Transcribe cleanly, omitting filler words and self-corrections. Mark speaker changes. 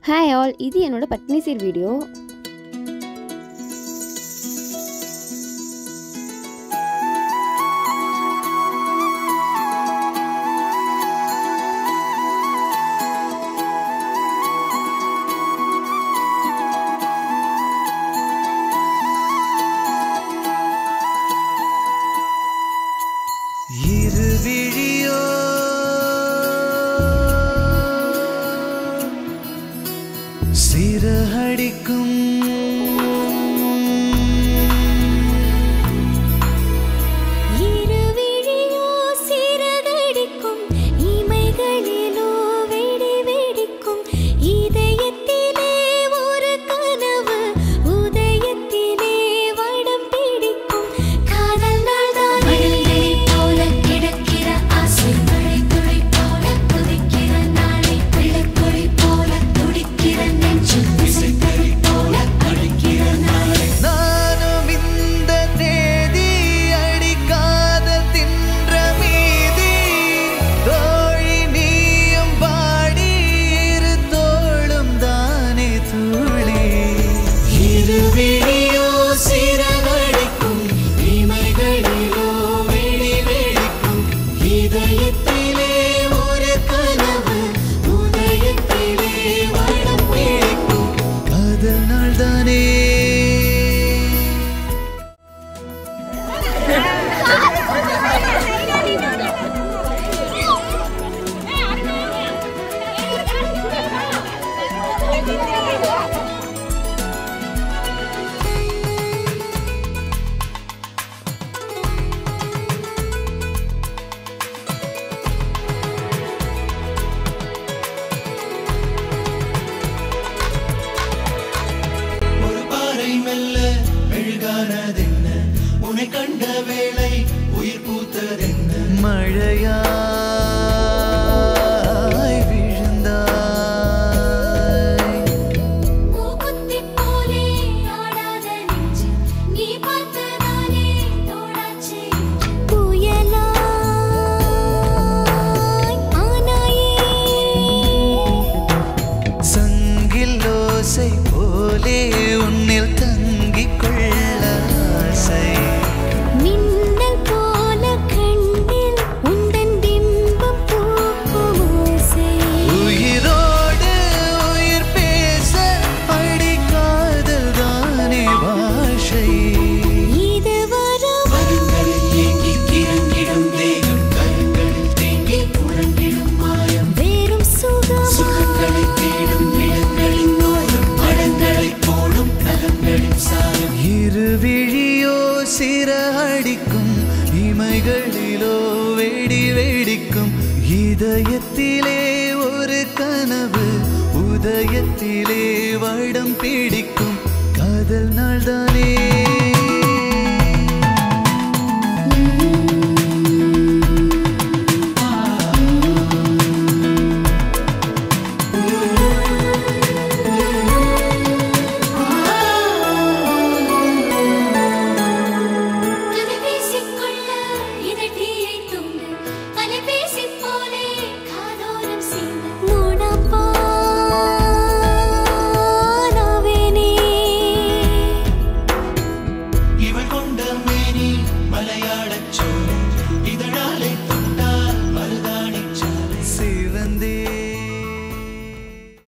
Speaker 1: Hi all, இது என்னோட பட்னி சீர் வீடியோ.
Speaker 2: சிறகடிக்கும்
Speaker 3: இருவிழியோ சிறகடிக்கும் இமைகளிலோ வெடி வெடிக்கும் இதயத்திலே ஒரு கனவு உதயத்திலே வடம் பிடிக்கும் காதல் நாள்தான் மழை போல கிடக்கிற ஆசை மழை துளி போல குதிக்கிற நாளை பிள்ளைக்குழி போல துடிக்கிற நெஞ்சு
Speaker 2: உன்னை கண்ட வேளை உயிர் பூத்ததென்ன மழையாய் விழுந்தாய்
Speaker 3: மூக்குத்தி போலே ஆடாத நெஞ்சு நீ பார்த்ததாலே தோடாச்சு புயலாய் ஆனாயே
Speaker 2: சங்கில் ஓசை போலே உன்னில் தங்கிக் கொள்ள ஆசை
Speaker 3: மின்னல் போல கண்ணில் உந்தன் பிம்பம் பூக்கும் ஓசை
Speaker 2: உயிரோடு உயிர் பேச அடிக்காதல் தானே பாஷை
Speaker 3: இது வரும்
Speaker 2: மனங்களில் ஏங்கி கிறங்கிடும் தேகம் கருங்களில் தேங்கி உறங்கிடும் மாயம்
Speaker 3: வேறும் சுகம்
Speaker 2: சுகங்களை தேடும் நிலங்களின் நோயம் மடங்களை போடும் நகங்களின் சாயம் இருவிழியோ சிறகடிக்கும் இமைகளிலோ வெடி வெடிக்கும் இதயத்திலே ஒரு கனவு உதயத்திலே வடம் பிடிக்கும் காதல் நாள்தானே